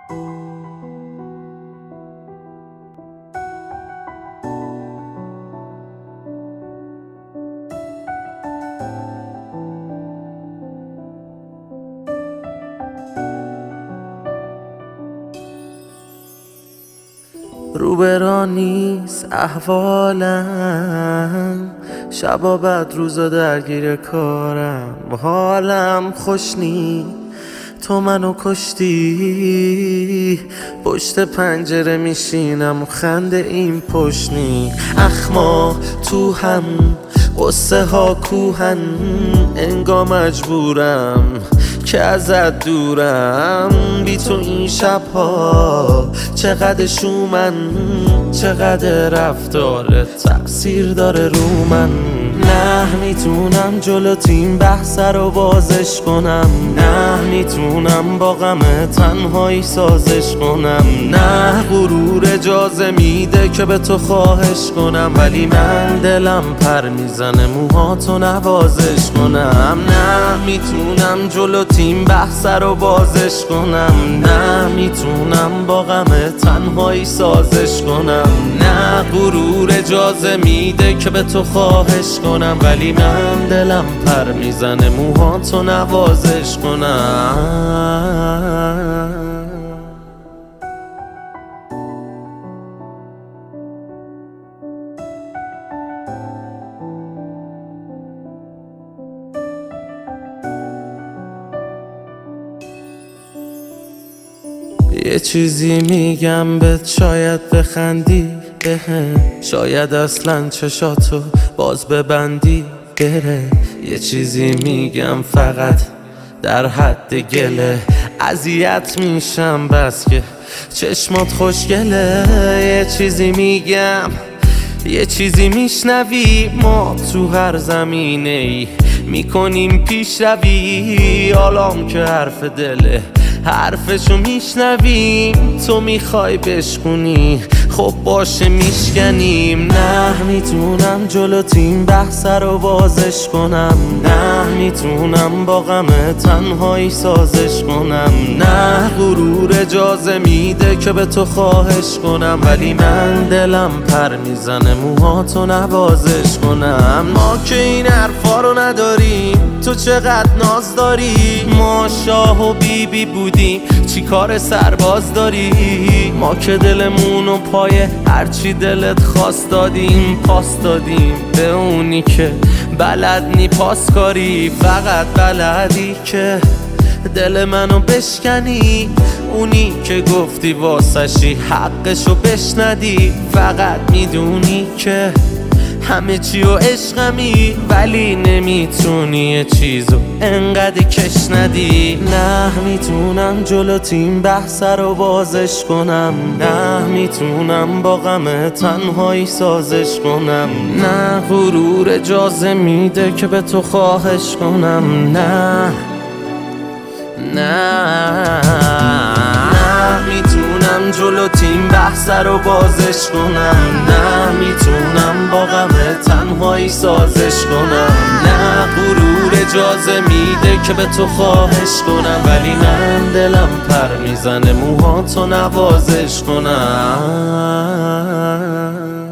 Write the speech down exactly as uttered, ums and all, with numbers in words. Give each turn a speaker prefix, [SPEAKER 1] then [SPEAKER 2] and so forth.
[SPEAKER 1] روبرا نیست احوالم، شبا بعد روزا درگیر کارم، حالم خوش نی تو منو کشتی. پشت پنجره میشینم و خنده این پشنی، اخما تو هم قصه ها کوهن، انگار مجبورم که ازت دورم. بی تو این شبها چقدر شومن، چقدر رفتارت تقصیر داره رو من. نه میتونم جلو تیم بحث رو بازش کنم، نه میتونم با غم تنهایی سازش کنم، نه غرور اجازه میده که به تو خواهش کنم، ولی من دلم پر میزنه موهاتو نوازش کنم. نه میتونم جلو تیم بحث رو بازش کنم، نه میتونم با غم تنهایی سازش کنم، نه غرور اجازه میده که به تو خواهش کنم، ولی من دلم پر میزنه موهاتو نوازش کنم. یه چیزی میگم بهت شاید بخندی بهم، شاید اصلا چشاتو باز ببندی بره. یه چیزی میگم فقط در حد گله، اذیت میشم بس که چشمات خوشگله. یه چیزی میگم یه چیزی میشنوی، ما تو هر زمینه ای میکنیم پیشروی. حالام که حرف دله حرفشو میشنویم، تو میخوای بشکنی خب باشه میشکنیم. نه میتونم جلو تیم بحث رو بازش کنم، نه میتونم با غم تنهایی سازش کنم، نه غرور اجازه میده که به تو خواهش کنم، ولی من دلم پر میزنه موهاتو نوازش کنم. ما که این حرفا رو نداریم، تو چقدر ناز داری. ما شاه و بیبی بی بودیم چی کار سرباز داری. ما که دلمونو پای هرچی دلت خواست دادیم، پاس دادیم به اونی که بلد نی پاس کاری. فقط بلدی که دل منو بشکنی، اونی که گفتی واسشی حقشو بشندی. فقط میدونی که همه چی و عشقمی، ولی نمیتونی یه چیزو انقدر کش ندی. نه میتونم جلو تیم بحث رو بازش کنم، نه میتونم با غم تنهایی سازش کنم، نه غرور اجازه میده که به تو خواهش کنم. نه نه نه میتونم جلو تیم بحث رو بازش کنم، نه میتونم با غم تنهایی سازش کنم، نه غرور اجازه میده که به تو خواهش کنم، ولی من دلم پر میزنه موهاتو نوازش کنم.